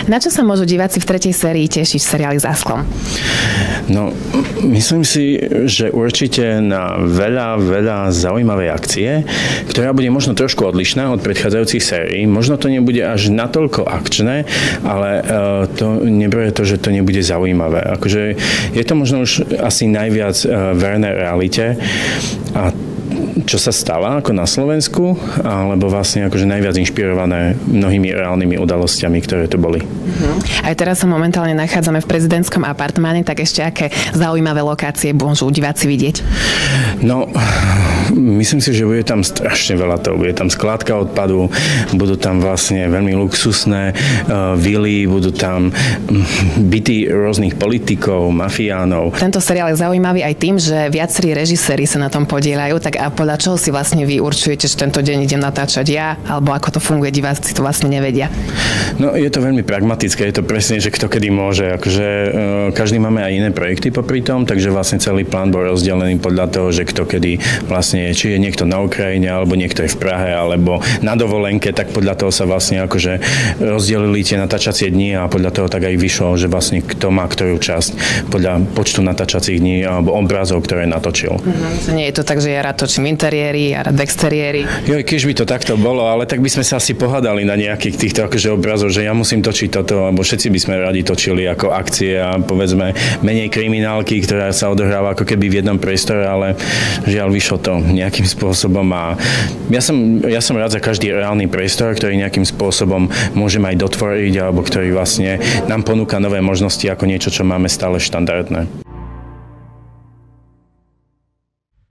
Na čo sa môžu diváci v tretej sérii tešiť v seriáli Za sklom? No, myslím si, že určite na veľa zaujímavej akcie, ktorá bude možno trošku odlišná od predchádzajúcich sérií. Možno to nebude až natoľko akčné, ale to nebude to, že to nebude zaujímavé. Akože je to možno už asi najviac verné realite a čo sa stala ako na Slovensku, alebo vlastne akože najviac inšpirované mnohými reálnymi udalosťami, ktoré tu boli. Aj teraz sa momentálne nachádzame v prezidentskom apartmáne, tak ešte aké zaujímavé lokácie môžu diváci vidieť? No, myslím si, že bude tam strašne veľa toho. Bude tam skládka odpadu, budú tam vlastne veľmi luxusné vily, budú tam byty rôznych politikov, mafiánov. Tento seriál je zaujímavý aj tým, že viacerí režiséri sa na tom podieľajú, tak a podľa čoho si vlastne vy určujete, že tento deň idem natáčať ja, alebo ako to funguje, diváci to vlastne nevedia? No, je to veľmi pragmatické, je to presne, že kto kedy môže. Akože každý máme aj iné projekty popri tom, takže vlastne celý plán bol rozdelený podľa toho, že kto kedy vlastne, či je niekto na Ukrajine, alebo niekto je v Prahe, alebo na dovolenke, tak podľa toho sa vlastne akože rozdelili tie natáčacie dni a podľa toho tak aj vyšlo, že vlastne kto má ktorú časť podľa počtu natáčacích dní alebo obrazov, ktoré natočil. Nie je to tak, že ja rád točím interiéry, ja rád v exteriéri. Jo, keď by to takto bolo, ale tak by sme sa asi pohádali na nejakých týchto akože obrazov, že ja musím točiť toto, alebo všetci by sme radi točili ako akcie a povedzme menej kriminálky, ktorá sa odohráva ako keby v jednom priestore, ale žiaľ vyšlo to nejakým spôsobom a ja som rád za každý reálny priestor, ktorý nejakým spôsobom môžem aj dotvoriť, alebo ktorý vlastne nám ponúka nové možnosti ako niečo, čo máme stále štandardné.